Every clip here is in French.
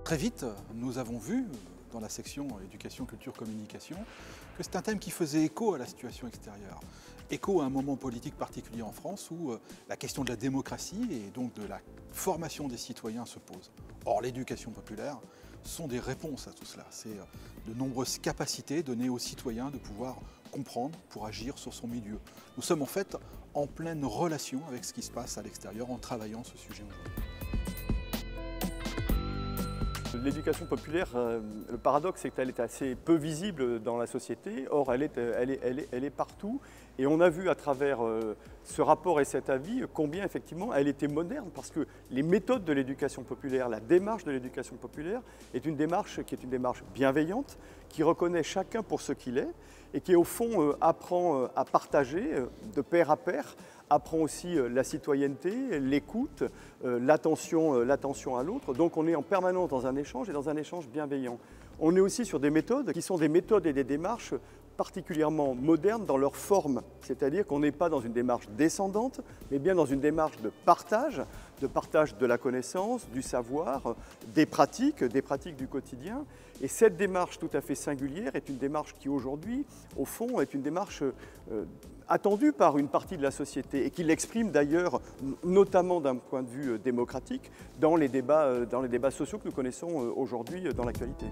Très vite, nous avons vu, dans la section éducation, culture, communication, que c'est un thème qui faisait écho à la situation extérieure. Écho à un moment politique particulier en France où la question de la démocratie et donc de la formation des citoyens se pose. Or, l'éducation populaire sont des réponses à tout cela. C'est de nombreuses capacités données aux citoyens de pouvoir comprendre pour agir sur son milieu. Nous sommes en fait en pleine relation avec ce qui se passe à l'extérieur en travaillant ce sujet aujourd'hui. L'éducation populaire, le paradoxe, c'est qu'elle est assez peu visible dans la société. Or, elle est partout. Et on a vu à travers ce rapport et cet avis combien, effectivement, elle était moderne. Parce que les méthodes de l'éducation populaire, la démarche de l'éducation populaire est une démarche qui est une démarche bienveillante, qui reconnaît chacun pour ce qu'il est et qui, au fond, apprend à partager de pair à pair, apprend aussi la citoyenneté, l'écoute, l'attention à l'autre. Donc on est en permanence dans un échange et dans un échange bienveillant. On est aussi sur des méthodes qui sont des méthodes et des démarches particulièrement modernes dans leur forme. C'est-à-dire qu'on n'est pas dans une démarche descendante, mais bien dans une démarche de partage de la connaissance, du savoir, des pratiques du quotidien. Et cette démarche tout à fait singulière est une démarche qui aujourd'hui, au fond, est une démarche attendue par une partie de la société et qui l'exprime d'ailleurs, notamment d'un point de vue démocratique, dans les débats sociaux que nous connaissons aujourd'hui dans l'actualité.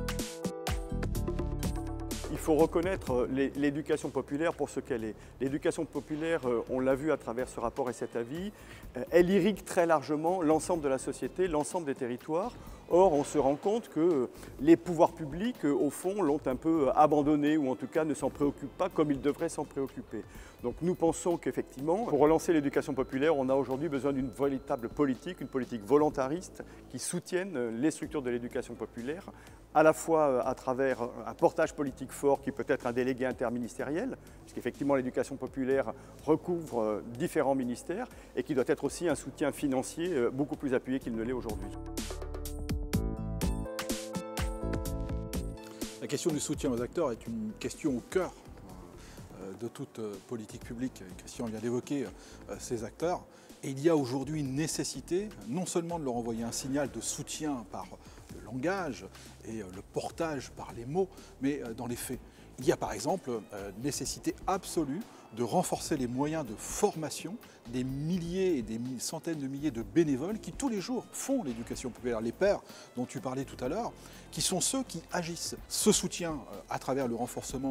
Il faut reconnaître l'éducation populaire pour ce qu'elle est. L'éducation populaire, on l'a vu à travers ce rapport et cet avis, elle irrigue très largement l'ensemble de la société, l'ensemble des territoires. Or, on se rend compte que les pouvoirs publics, au fond, l'ont un peu abandonné ou en tout cas ne s'en préoccupent pas comme ils devraient s'en préoccuper. Donc nous pensons qu'effectivement, pour relancer l'éducation populaire, on a aujourd'hui besoin d'une véritable politique, une politique volontariste qui soutienne les structures de l'éducation populaire, à la fois à travers un portage politique fort qui peut être un délégué interministériel, puisqu'effectivement l'éducation populaire recouvre différents ministères, et qui doit être aussi un soutien financier beaucoup plus appuyé qu'il ne l'est aujourd'hui. La question du soutien aux acteurs est une question au cœur de toute politique publique. Christian vient d'évoquer ces acteurs. Et il y a aujourd'hui une nécessité, non seulement de leur envoyer un signal de soutien par le langage et le portage par les mots, mais dans les faits. Il y a par exemple nécessité absolue de renforcer les moyens de formation des milliers et des centaines de milliers de bénévoles qui tous les jours font l'éducation populaire, les pères dont tu parlais tout à l'heure, qui sont ceux qui agissent. Ce soutien à travers le renforcement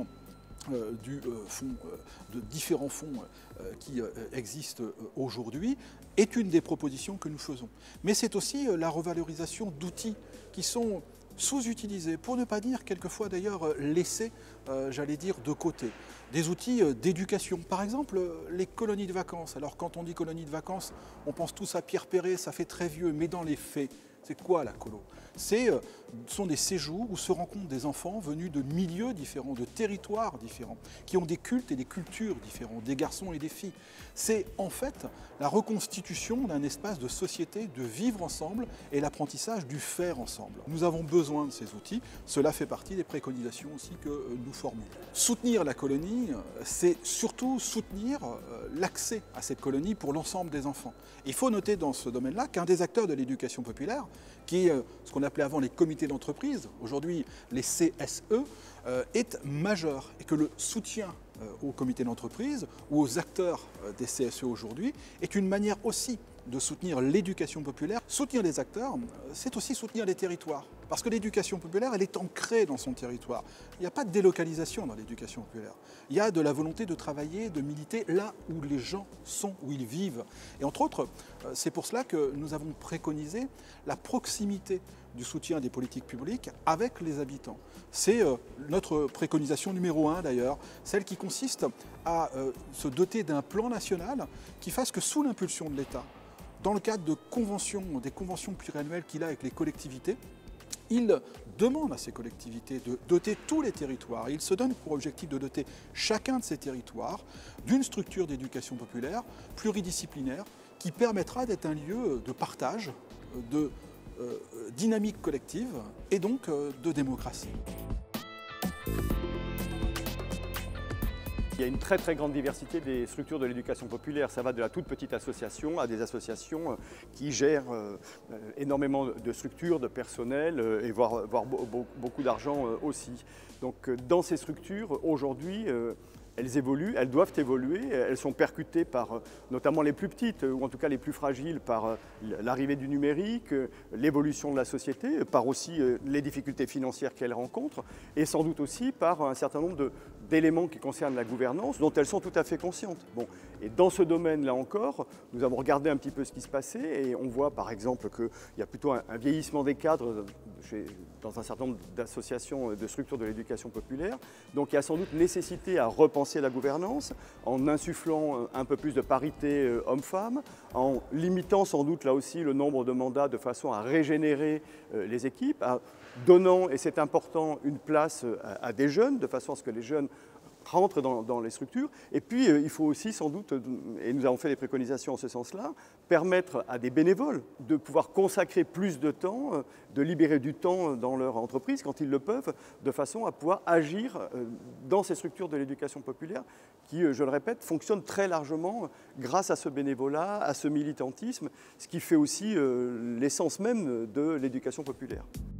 de différents fonds qui existent aujourd'hui est une des propositions que nous faisons. Mais c'est aussi la revalorisation d'outils qui sont sous-utilisés, pour ne pas dire quelquefois d'ailleurs laissés, j'allais dire, de côté. Des outils d'éducation, par exemple les colonies de vacances. Alors quand on dit colonies de vacances, on pense tous à Pierre Perret, ça fait très vieux, mais dans les faits, c'est quoi la colo? Ce sont des séjours où se rencontrent des enfants venus de milieux différents, de territoires différents, qui ont des cultes et des cultures différents, des garçons et des filles. C'est en fait la reconstitution d'un espace de société, de vivre ensemble et l'apprentissage du faire ensemble. Nous avons besoin de ces outils, cela fait partie des préconisations aussi que nous formulons. Soutenir la colonie, c'est surtout soutenir l'accès à cette colonie pour l'ensemble des enfants. Il faut noter dans ce domaine-là qu'un des acteurs de l'éducation populaire, qui est ce qu'on appelait avant les comités d'entreprise, aujourd'hui les CSE, est majeur et que le soutien aux comités d'entreprise ou aux acteurs des CSE aujourd'hui est une manière aussi de soutenir l'éducation populaire. Soutenir les acteurs, c'est aussi soutenir les territoires. Parce que l'éducation populaire, elle est ancrée dans son territoire. Il n'y a pas de délocalisation dans l'éducation populaire. Il y a de la volonté de travailler, de militer là où les gens sont, où ils vivent. Et entre autres, c'est pour cela que nous avons préconisé la proximité du soutien des politiques publiques avec les habitants. C'est notre préconisation numéro 1 d'ailleurs, celle qui consiste à se doter d'un plan national qui fasse que sous l'impulsion de l'État, dans le cadre de des conventions pluriannuelles qu'il a avec les collectivités, il demande à ces collectivités de doter tous les territoires. Il se donne pour objectif de doter chacun de ces territoires d'une structure d'éducation populaire pluridisciplinaire qui permettra d'être un lieu de partage, de dynamique collective et donc de démocratie. Il y a une très très grande diversité des structures de l'éducation populaire. Ça va de la toute petite association à des associations qui gèrent énormément de structures, de personnel et voire beaucoup d'argent aussi. Donc dans ces structures, aujourd'hui, elles évoluent, elles doivent évoluer, elles sont percutées par notamment les plus petites, ou en tout cas les plus fragiles, par l'arrivée du numérique, l'évolution de la société, par aussi les difficultés financières qu'elles rencontrent, et sans doute aussi par un certain nombre d'éléments qui concernent la gouvernance, dont elles sont tout à fait conscientes. Bon. Et dans ce domaine-là encore, nous avons regardé un petit peu ce qui se passait, et on voit par exemple qu'il y a plutôt un vieillissement des cadres dans un certain nombre d'associations, de structures de l'éducation populaire. Donc il y a sans doute nécessité à repenser la gouvernance en insufflant un peu plus de parité hommes-femmes, en limitant sans doute là aussi le nombre de mandats de façon à régénérer les équipes, en donnant, et c'est important, une place à des jeunes, de façon à ce que les jeunes rentrent dans les structures. Et puis, il faut aussi sans doute, et nous avons fait des préconisations en ce sens-là, permettre à des bénévoles de pouvoir consacrer plus de temps, de libérer du temps dans leur entreprise quand ils le peuvent, de façon à pouvoir agir dans ces structures de l'éducation populaire qui, je le répète, fonctionnent très largement grâce à ce bénévolat, à ce militantisme, ce qui fait aussi l'essence même de l'éducation populaire.